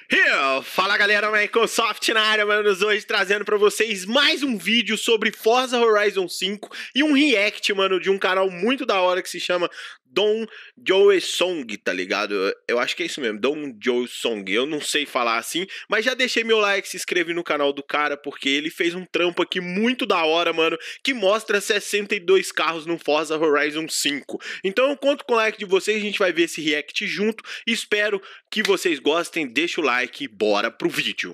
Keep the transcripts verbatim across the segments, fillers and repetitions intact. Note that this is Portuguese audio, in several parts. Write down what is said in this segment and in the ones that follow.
Yeah, fala galera, Microsoft na área, manos, hoje trazendo pra vocês mais um vídeo sobre Forza Horizon cinco e um react, mano, de um canal muito da hora que se chama Don Joe Song, tá ligado? Eu acho que é isso mesmo, Don Joe Song, eu não sei falar assim, mas já deixei meu like, se inscreve no canal do cara, porque ele fez um trampo aqui muito da hora, mano, que mostra sessenta e dois carros no Forza Horizon cinco. Então eu conto com o like de vocês, a gente vai ver esse react junto, espero que vocês gostem, deixa o like, bora pro vídeo.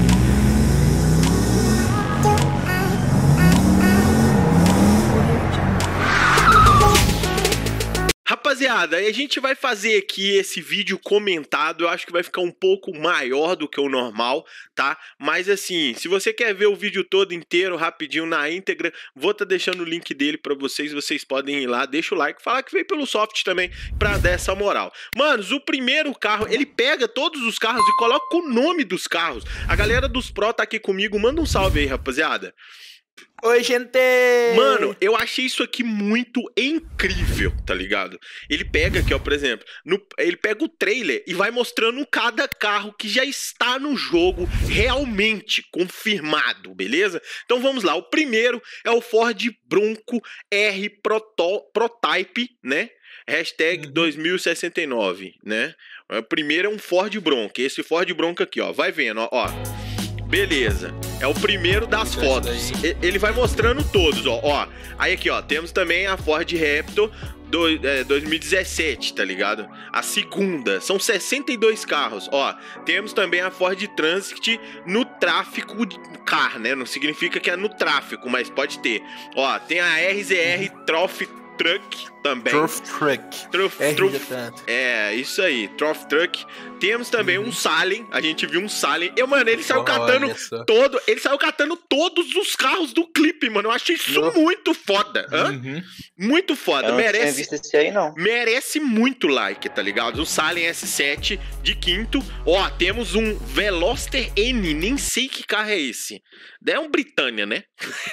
Rapaziada, a gente vai fazer aqui esse vídeo comentado, eu acho que vai ficar um pouco maior do que o normal, tá? Mas assim, se você quer ver o vídeo todo inteiro, rapidinho, na íntegra, vou tá deixando o link dele pra vocês, vocês podem ir lá, deixa o like, falar que veio pelo soft também, pra dar essa moral. Manos, o primeiro carro, ele pega todos os carros e coloca o nome dos carros. A galera dos Pro tá aqui comigo, manda um salve aí, rapaziada. Oi, gente! Mano, eu achei isso aqui muito incrível, tá ligado? Ele pega aqui, ó, por exemplo, no, ele pega o trailer e vai mostrando cada carro que já está no jogo realmente confirmado, beleza? Então vamos lá, o primeiro é o Ford Bronco R Proto, Protype, né? Hashtag uhum. dois mil e sessenta e nove, né? O primeiro é um Ford Bronco, esse Ford Bronco aqui, ó, vai vendo, ó, ó. Beleza, é o primeiro das fotos. Ele vai mostrando todos, ó, ó. Aí aqui, ó, temos também a Ford Raptor do, é, dois mil e dezessete, tá ligado? A segunda, são sessenta e dois carros, ó. Temos também a Ford Transit no tráfico car, né? Não significa que é no tráfico, mas pode ter. Ó, tem a R Z R Trophy Truck também. Trophy Truck. Trophy Truck. É, isso aí, Trophy Truck. Temos também uhum. um Salem, a gente viu um Salem. Eu, mano, ele saiu catando todo, ele saiu catando todos os carros do clipe, mano. Eu achei isso uhum. muito foda. Uhum. Muito foda. Eu não merece. tinha visto esse aí, não. Merece muito like, tá ligado? O Salem S sete de quinto. Ó, temos um Veloster N, nem sei que carro é esse. É um Britânia, né?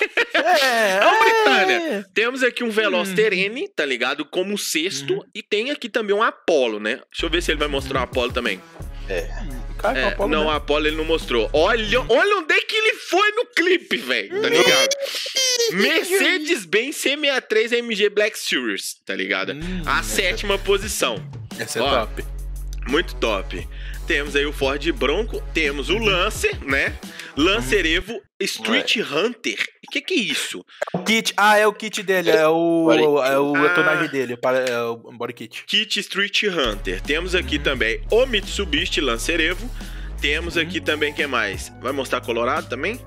É, é um Britânia. Temos aqui um Veloster uhum. N, tá ligado? Como sexto. Uhum. E tem aqui também um Apollo, né? Deixa eu ver se ele vai mostrar o Apollo também. É. Cara, é, Apollo não, o Apollo ele não mostrou. Olha, olha onde é que ele foi no clipe, velho. Tá ligado? Mercedes-Benz C sessenta e três A M G Black Series, tá ligado? Hum, a sétima é... posição. Essa é ó, top. Muito top. Temos aí o Ford Bronco, temos o Lancer, né? Lancer Evo Street Ué. Hunter. O que que é isso? O kit, ah, é o kit dele, é o, é o ah, detonagem dele, é o body kit. Kit Street Hunter. Temos aqui também o Mitsubishi Lancer Evo. Temos aqui também, que mais? Vai mostrar Colorado também?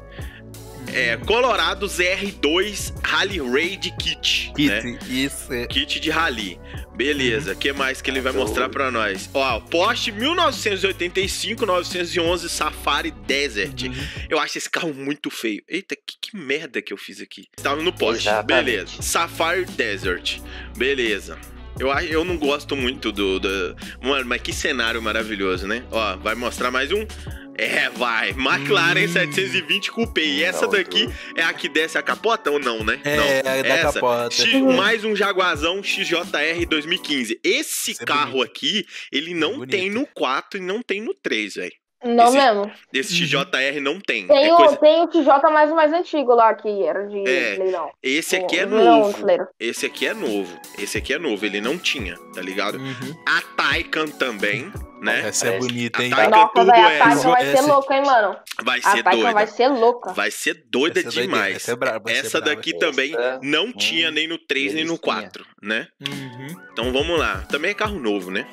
É, Colorado Z R dois Rally Raid Kit, Kit, né? Isso. Kit de rally. Beleza, o que mais que ele vai mostrar pra nós? Ó, Porsche mil novecentos e oitenta e cinco, novecentos e onze Safari Desert. Uhum. Eu acho esse carro muito feio. Eita, que, que merda que eu fiz aqui. Estava no Porsche, Exatamente. Beleza. Safari Desert, beleza. Eu, eu não gosto muito do, do... Mano, mas que cenário maravilhoso, né? Ó, vai mostrar mais um... É, vai. McLaren hum. setecentos e vinte Coupé. E essa daqui é a que desce a capota ou não, né? É, não. é da essa. capota. X, mais um Jaguarzão X J R dois mil e quinze. Esse Isso carro é aqui, ele não é tem no quatro e não tem no três, velho. Não esse, mesmo. Esse X J R não tem. Tem, é o, coisa... tem o X J mais o mais antigo lá, que era de é, leilão. Esse aqui é o, novo. Leilão, esse aqui é novo. Esse aqui é novo. Ele não tinha, tá ligado? Uhum. A Taycan também, né? Essa é bonita, hein? A Taycan Nossa, Turbo véio, a Taycan vai S. ser louca, hein, mano? Vai ser a doida. vai ser louca. Vai ser doida essa demais. Essa, é brava, essa daqui brava. também essa... não hum, tinha nem no três nem no quatro, né? Uhum. Então vamos lá. Também é carro novo, né?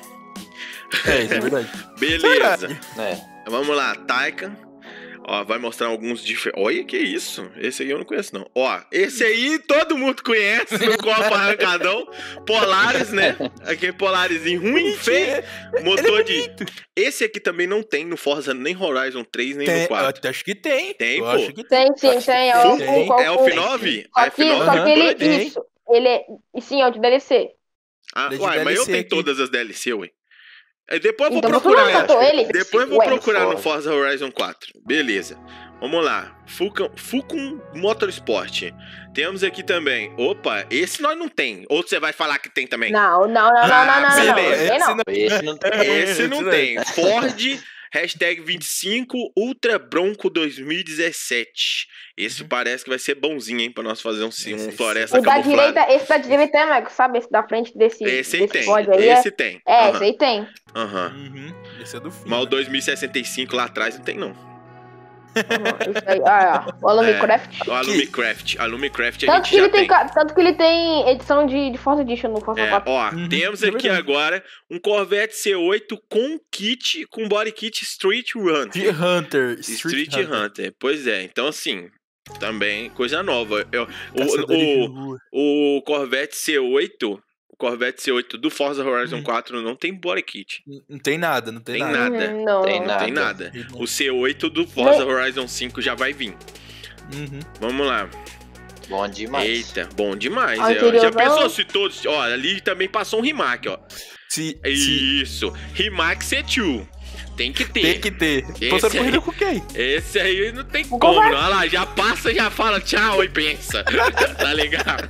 É, isso é verdade. Beleza. É. Vamos lá, Taycan. Ó, vai mostrar alguns diferentes. Olha que isso. Esse aí eu não conheço, não. Ó, esse aí todo mundo conhece no copo arrancadão. Polaris, né? Aquele Polarizinho ruim, feio. Motor de. Esse aqui também não tem no Forza nem Horizon três, nem tem, no quatro. Eu acho que tem. Tem, eu pô. Acho que tem, sim, tem. tem. É o, tem. O, o, é o F nove? Só que, F nove só que ele. Tem. Isso. Ele é. Sim, é o de D L C. Ah, Ele é uai, de mas eu tenho aqui. todas as D L C, ué. Depois eu vou então, procurar. Não ele? Depois eu vou Ué, procurar foda. no Forza Horizon quatro. Beleza. Vamos lá. Fucum, Fucum Motorsport. Temos aqui também. Opa, esse nós não tem. Ou você vai falar que tem também? Não, não, não, não, Ah, não, não, não, não, beleza. não, não. Esse não tem. Esse não tem. Ford hashtag vinte e cinco Ultra Bronco dois mil e dezessete. Esse Uhum. parece que vai ser bonzinho, hein, pra nós fazer um, um Esse- floresta O da camuflada. direita, esse da direita é, Michael, sabe? Esse da frente desse, Esse aí desse tem, pod aí esse é. tem. É, Aham, esse aí tem. aham. Uhum. Esse é do fim. Mas o né? dois mil e sessenta e cinco lá atrás não tem, não. Uhum, esse aí, ah, ó, o Alumicraft. O Alumicraft. Alumicraft a Tanto gente que, já ele tem, tem. ca- tanto que ele tem edição de, de Forza Edition no Forza É, quatro. ó, Uhum, temos é aqui verdade. agora um Corvette C oito com kit, com body kit Street Hunter. Street Hunter. Street, Hunter. Pois é, então assim, também coisa nova. Eu, Caçadores de o, rua. o, o Corvette C oito, o Corvette C oito do Forza Horizon Hum. quatro não tem body kit. N- Não tem nada, não tem, Tem nada. nada. Uhum, não, Tem não. Não tem Nada. nada. O C oito do Forza Horizon cinco já vai vir. Uhum. Vamos lá. Bom demais. Eita, bom demais. Ah, é, ó. Já interiorzão. pensou se todos. Ó, ali também passou um Rimac, ó. Se, se Isso. Rimac C dois. Tem que ter. tem que ter. Esse Você aí. corrida com quem? Esse aí não tem Vou como, comprar. não. Olha lá, já passa, já fala tchau e pensa. Tá ligado?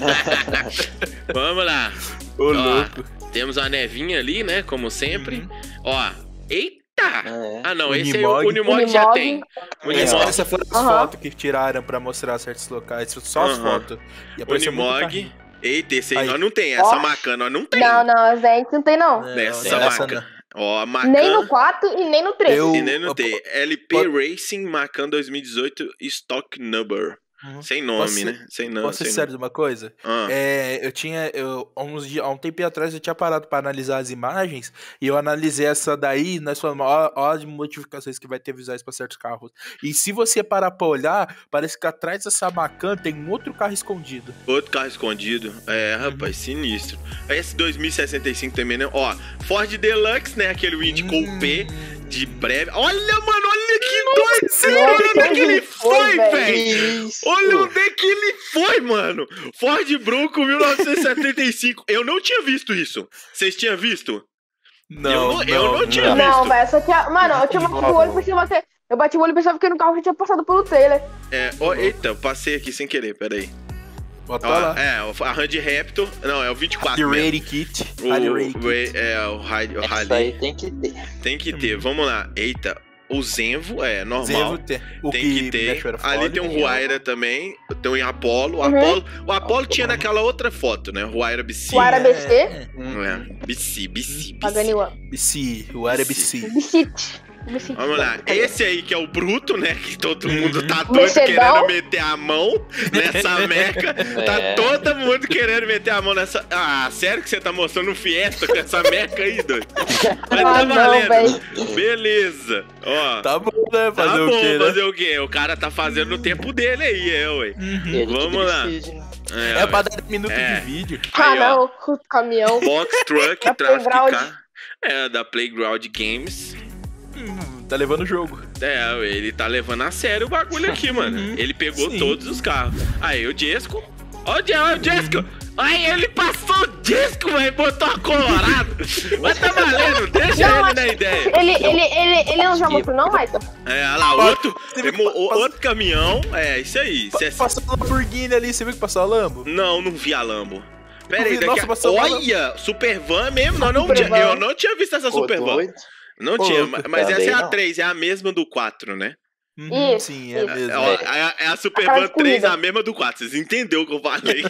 Vamos lá. Ô, Ó, louco. Temos a nevinha ali, né? Como sempre. Uhum. Ó. Eita! É. Ah, não. O Esse aí o Unimog. Unimog já Unimog. tem. O Essa, Unimog. essa foi as Aham. fotos que tiraram pra mostrar certos locais. Só as Aham. fotos. E apareceu muito Unimog. carrinho. Eita, esse aí, Aí. nós não tem. Essa Ó. Macan nós não tem. Não, não, essa daí a gente não tem, não. É, Nessa não, essa Macan. Ó, a Nem no Macan. quatro e nem no três. Eu- E nem não eu- tem. L P pode- Racing Macan dois mil e dezoito Stock Number. Uhum. Sem nome, Posso ser- né? Sem nome. Posso ser sem sério de uma coisa? nome. Ah. É, eu tinha, eu, há uns dias, há um tempo atrás eu tinha parado pra analisar as imagens e eu analisei essa daí, nós falamos, ó, ó as modificações que vai ter visuais pra certos carros. E se você parar pra olhar, parece que atrás dessa Macan tem um outro carro escondido. Outro carro escondido. É, rapaz, sinistro. Esse dois mil e sessenta e cinco também, né? Ó, Ford Deluxe, né? Aquele Wind Coupé Hum. de breve. Olha, mano, olha que doido! Olha Nossa, onde é que ele ele foi, foi, velho. velho! Isso. Olha onde é que ele foi, mano! Ford Bronco mil novecentos e setenta e cinco. Eu não tinha visto isso. Vocês tinham visto? Não, não- eu não tinha não. visto. Não, velho, só tinha. Mano, eu tinha batido o olho e pensava que. Eu bati o olho e pensava que no carro já tinha passado pelo trailer. É, ó, eita, eu passei aqui sem querer, peraí. Bota Ó, lá. é, a Randy Raptor. Não, é o vinte e quatro The mesmo. Rady Kit. O, Harley Rady o- Kit. é, o Harley. O Isso Harley. aí tem que ter. Tem que ter, vamos lá. Eita, o Zenvo é normal. Zevo tem. O Tem que mexe ter. o aerofólio. Ali tem um Huayra também. Tem um Apollo. O Uhum. Apollo, o Apollo tinha naquela outra foto, né? O Huayra B C. O Huayra B C. É, É, B C, B C, B Pagani C. One. B C, o Aira B C. Bicite. Bicite. Vamos lá. Esse aí que é o bruto, né? Que todo mundo Uhum. tá doido Mercedão. querendo meter a mão nessa meca. Tá É. todo mundo querendo meter a mão nessa. Ah, sério que você tá mostrando um Fiesta com essa meca aí, doido? Mas Ah, tá não, valendo. velho. Beleza. Ó. Tá bom, né? Tá Fazer bom, o quê, né? fazer o quê? O cara tá fazendo no tempo dele aí, é, ué. Uhum. Ele que Vamos lá. decide, né? É, É ué. pra dar minutos É. de vídeo. Ah, Aí, ó. não, o caminhão. Box Truck, Da Traffic Playground. Car. É, da Playground Games. Hum, tá levando o jogo. É, ué, ele tá levando a sério o bagulho aqui, mano. Uhum. Ele pegou Sim. todos os carros. Aí, o Jesco. Ó, o Je- ó, o Jesco. Aí, ele passou o Jesco, velho, botou a Colorado. Mas tá valendo, deixa Não, ele na ideia. Ele, ele, ele, ele não já mostrou, não, Michael? É, olha lá, Passa- outro, você viu que o- passa- outro caminhão. É, isso aí. Pa- Cê- Passou a Lamborghini ali, você viu que passou a Lambo? Não, não vi a Lambo. Pera Eu aí, vi, daqui nossa, a... passou uma Olha, Super Van mesmo. Nós não Super tinha... Van. Eu não tinha visto essa Pô, Super Van. doido. Não Pô, tinha, louco. ma- mas essa Também é a não. três, é a mesma do quatro, né? Uhum, Isso, sim, é isso. mesmo. É, ó, é, é a Super Aquela Van de três, corrida. a mesma do quatro. Vocês entenderam o que eu falei?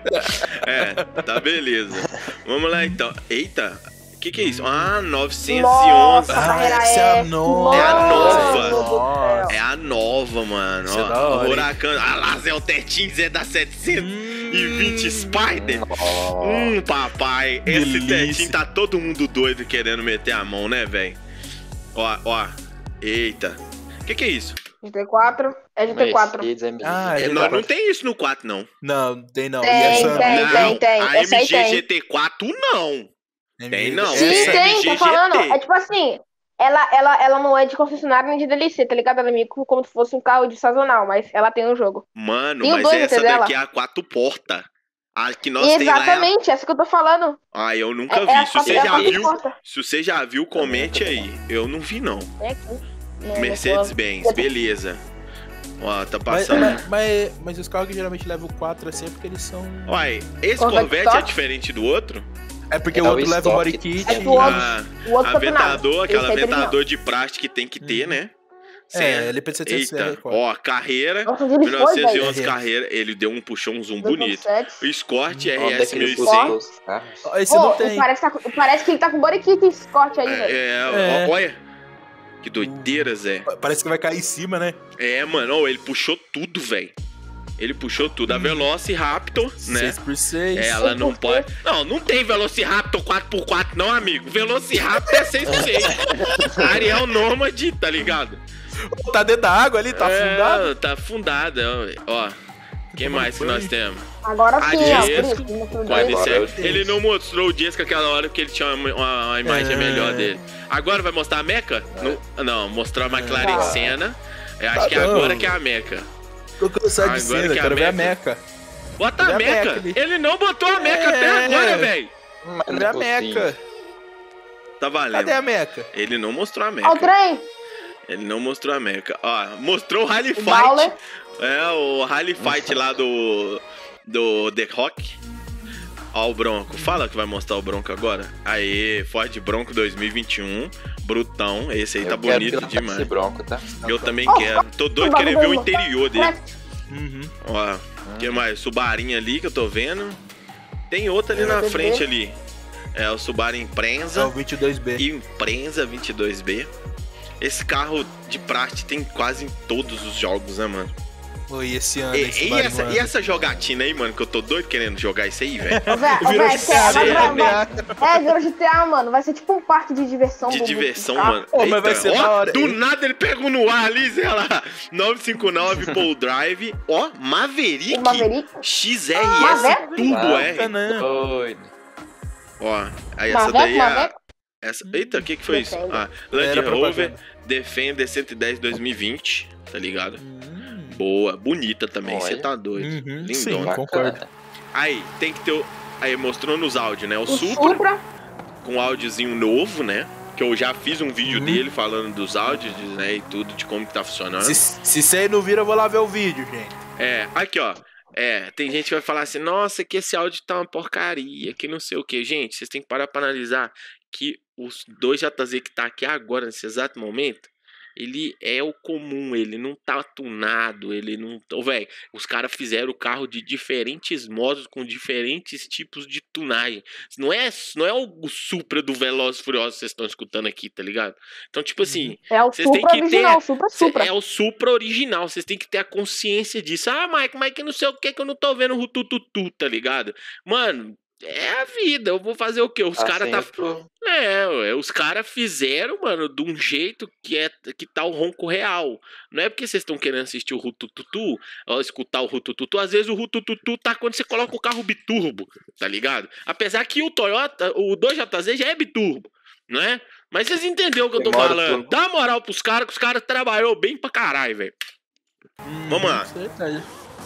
É, tá beleza. Vamos lá então. Eita, o que que é isso? Ah, novecentos e onze. Nossa, Ah, carreira essa é a é. nova. É a nova. Mano do céu. É a nova, mano. Isso é Ó, da hora, o hein? Huracan. Ah lá, Zé, o Tetinho, Zé da setecentos e vinte Hum. Spider. Ó, Hum, papai. Esse Delícia. Tetinho tá todo mundo doido querendo meter a mão, né, velho? Ó, ó. Eita. O que que é isso? G T quatro. É G T quatro. Mercedes, M G. Ah, É, G T não, quatro. não tem isso no quatro, não. Não, tem não. Tem, e essa... tem, não, tem, tem. A Essa aí M G tem. G T quatro, não. Tem não. Essa- Sim, Essa é tem, M G tô falando. G T. É tipo assim, ela, ela, ela não é de concessionária nem de D L C, tá ligado? Ela é meio como se fosse um carro de sazonal, mas ela tem no jogo. Mano, Tem o mas dois essa até daqui dela. é a quatro porta. A que nós tem lá é a... Exatamente, essa que eu tô falando. Ah, eu nunca É, é vi. a Se quatro- você é a já quatro viu, porta. se você já viu, comente aí. Eu não vi, não. É aqui. Não, Mercedes-Benz, não- beleza. Ó, tá Mas, passando. mas, mas, mas os carros que geralmente levam quatro assim é porque eles são. Olha, esse Corvette Corvette é Top? diferente do outro? É porque É o o outro leva o body estoque. kit. É que o outro, A, o outro a foi tunado. ventador, aquela Esse aí teve ventador de praxe que tem que ter, né? É, Cê- L P setecentos R Eita, quatro. ó, carreira, não. Nossa, onde ele foi, mil novecentos e onze velho? carreira, ele deu um puxão, um zoom dois ponto bonito. sete. O Escort Onde R é S que ele mil e cem. buscou os carros? Esse Ô, não e tem. parece, que tá- parece que ele tá com body kit e Scott aí, velho. É, É. ó, olha. Que doideira, Zé. Parece que vai cair em cima, né? É, mano, ó, ele puxou tudo, velho. Ele puxou tudo. A Velociraptor, né? seis por seis. Ela não seis por seis. pode. Não, não tem Velociraptor quatro por quatro, não, amigo. Velociraptor é seis por seis. Ariel Nômade, tá ligado? Tá dentro da água ali, tá É, afundado. Tá afundada, ó. Quem mais que nós temos? Agora A sim, ó. Por Jesco, isso, que mostrou com a dois. Agora eu N C. Ele não mostrou o Jesco aquela hora porque ele tinha uma, uma- uma imagem É. melhor dele. Agora vai mostrar a Meca? Não, não, mostrou a McLaren Tá. Senna. Eu acho Tá que é bom. agora que é a Meca. Tô cansado de Agora cena, que é a quero ver a Meca. Meca. Bota a Cadê a Meca. Meca ali? Ele não botou a Meca até É. agora, velho. Mas Cadê não a é possível. Meca? Tá valendo. Cadê a Meca? Ele não mostrou a Ó o Meca. trem. Ele não mostrou a Meca. Ó, mostrou o Rally O Fight. Bowler. É, o Rally Fight lá do. Do The Rock. Ó, o Bronco. Fala que vai mostrar o Bronco agora. Aê, Ford Bronco dois mil e vinte e um. Brutão. Esse aí Eu tá quero bonito pilotar demais. esse Bronco, tá? Eu também Ó, quero. Tô doido o querendo ver o bagulho do- interior dele. Craft. Uhum. Ó, o que mais? Subarinho ali que eu tô vendo. Tem outro ali É, na tem frente que ali. É o Subaru É o Imprensa. vinte e dois B. Imprensa vinte e dois B. Esse carro de praxe tem quase em todos os jogos, né, mano? Oi, esse ano. E, esse e Subaru, essa, mano. e essa jogatina aí, mano, que eu tô doido querendo jogar isso aí, velho. Ô, velho, ô, Virou velho, G T A, vai- vai- né? vai- É, virou G T A, mano. Vai ser tipo um parque de diversão. De do- do- diversão, do carro. mano. Pô, mas vai Eita, ser ó, da hora. do nada ele pega no ar ali, sei lá. novecentos e cinquenta e nove Pole Drive. Ó, Maverick, O Maverick. X R S Maverick? Turbo Ah, R. Não. Doido. Ó, aí essa Maverick, daí é a... Maverick. Essa... Eita, o que que foi isso? Defender. Ah, Land Era Rover propaganda. Defender cento e dez dois mil e vinte, tá ligado? Hum, Boa, bonita também, você Olha. tá doido. Uhum, Lindona. sim. Concordo. Aí, tem que ter o... Aí, mostrou nos áudios, né? O, O Supra, Supra. com áudiozinho novo, né? Que eu já fiz um vídeo Uhum. dele falando dos áudios, né? E tudo, de como que tá funcionando. Se, se você aí não vira, eu vou lá ver o vídeo, gente. É, aqui, ó. É, tem gente que vai falar assim, nossa, que esse áudio tá uma porcaria, que não sei o que. Gente, vocês têm que parar pra analisar que os dois J Z que tá aqui agora, nesse exato momento, ele é o comum, ele não tá tunado, ele não... Ô, velho, os caras fizeram o carro de diferentes modos, com diferentes tipos de tunagem. Não é, não é o Supra do Velozes e Furiosos que vocês estão escutando aqui, tá ligado? Então, tipo assim... É o Vocês têm Supra que original. ter- O Supra Cê- Supra. É o Supra original, vocês têm que ter a consciência disso. Ah, Mike, Mike, não sei o que que eu não tô vendo o tututu, tá ligado? Mano, é a vida, eu vou fazer o quê? Os caras Assim tá... eu tô- É, ué, os caras fizeram, mano, de um jeito que é que tá o ronco real. Não é porque vocês estão querendo assistir o Rutututu, ou escutar o Rutututu, às vezes o Rutututu tá quando você coloca o carro biturbo, tá ligado? Apesar que o Toyota, o dois J Z já é biturbo, não é? Mas vocês entenderam o que eu tô Demora falando. tudo. Dá moral pros caras, que os caras trabalhou bem pra caralho, velho. Vamos lá. Isso é verdade.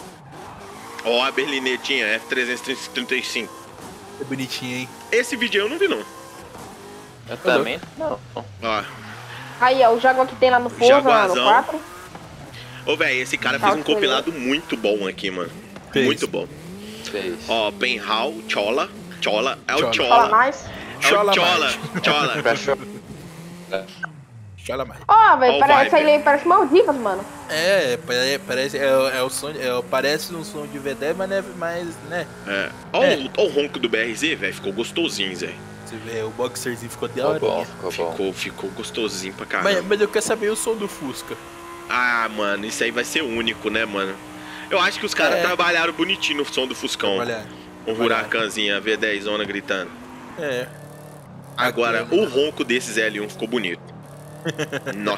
Ó, a berlinetinha F trezentos e trinta e cinco. É bonitinho, hein? Esse vídeo eu não vi, não. Eu também não. Ó, Aí, ó, o Jaguar que tem lá no Forza, lá no Jaguarzão. quatro. ô, velho, esse cara Tá fez um ok. compilado muito bom aqui, mano. Fez. Muito bom. Fez. Ó, Penhal, Chola. Chola, é o Chola. Chola. Fala mais. É o Chola Chola. mais. Chola. Cachorro. Fala mais. Ó, velho, Ó o parece, Viper. ele parece Maldivas, mano. É, pare- parece, é, o- é o som, é, parece um som de V dez, mas, né, mas, né, É. Ó, É. O, ó o ronco do B R Z, velho. Ficou gostosinho, Zé. você vê, o boxerzinho ficou da Ficou bom, hora. ficou bom. Ficou, ficou gostosinho pra caramba. Mas, mas eu quero saber o som do Fusca. Ah, mano, isso aí vai ser único, né, mano? Eu acho que os caras É. trabalharam bonitinho no som do Fuscão. Olha, Um Huracanzinho, a V dez zona gritando. é. Agora, Aquele. o ronco desses L um ficou bonito. Nó.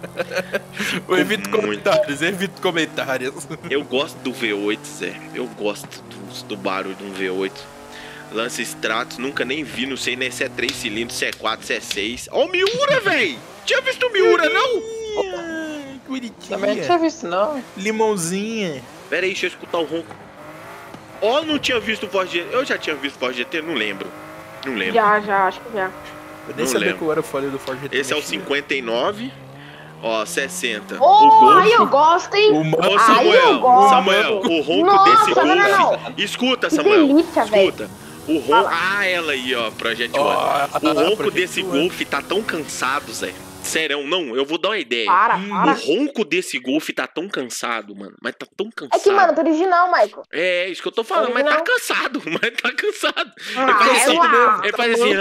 Eu evito muito. comentários, evito comentários. Eu gosto do V oito, Zé. Eu gosto do, do barulho de um V oito. Lança Stratos, nunca nem vi, não sei nem se é três cilindros, se é quatro, se é seis. Ó o Miura, véi! Tinha visto o Miura, não? Ai, que bonitinha. Também não tinha visto, não. Limãozinha. Pera aí, deixa eu escutar o ronco. Ó, não tinha visto o Ford G T. Eu já tinha visto o Ford G T, não lembro. Não lembro. Já, já, acho que já. Eu nem Não sabia lembro. que eu era fã do Ford G T. Esse é o mexia. cinquenta e nove. Ó, sessenta. Ô, o Golf. aí eu gosto, hein? O mano, Ô, Aí eu Samuel, gosto. Samuel, o ronco Nossa, desse não, não, Golf. não. Escuta, Que Samuel. delícia, velho. escuta. O ronco... Ah, ela aí, ó, Project Ó, One. O ronco Project desse One. Golf tá tão cansado, Zé. Sério, não, eu vou dar uma ideia. Para, Hum, para. O ronco desse Golf tá tão cansado, mano. Mas tá tão cansado. É que, mano, tá original, Michael. É, isso que eu tô falando, mas tá cansado, mas tá cansado. Ah, Ele faz assim, é lá. ele faz assim.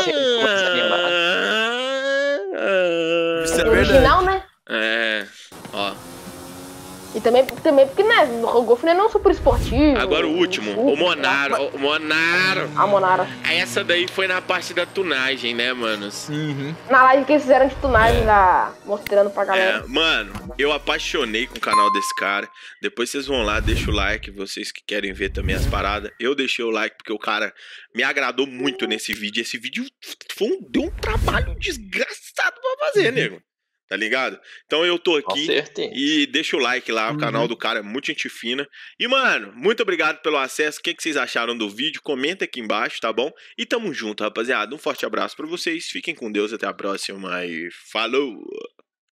Isso é ah, É original, né? É, ó. E também, também porque, né, o Golf não é não super esportivo. Agora o último, o Monaro, o Monaro. A Monara. Essa daí foi na parte da tunagem, né, manos? Uhum. Na live que eles fizeram de tunagem lá, mostrando pra galera. É, mano, eu apaixonei com o canal desse cara. Depois vocês vão lá, deixa o like, vocês que querem ver também as paradas. Eu deixei o like porque o cara me agradou muito nesse vídeo. Esse vídeo foi um, deu um trabalho desgraçado pra fazer, nego. Tá ligado? Então eu tô Com aqui certeza. e deixa o like lá, o canal do cara é muito gente fina. E, mano, muito obrigado pelo acesso. O que, que vocês acharam do vídeo? Comenta aqui embaixo, tá bom? E tamo junto, rapaziada. Um forte abraço pra vocês. Fiquem com Deus, até a próxima e falou!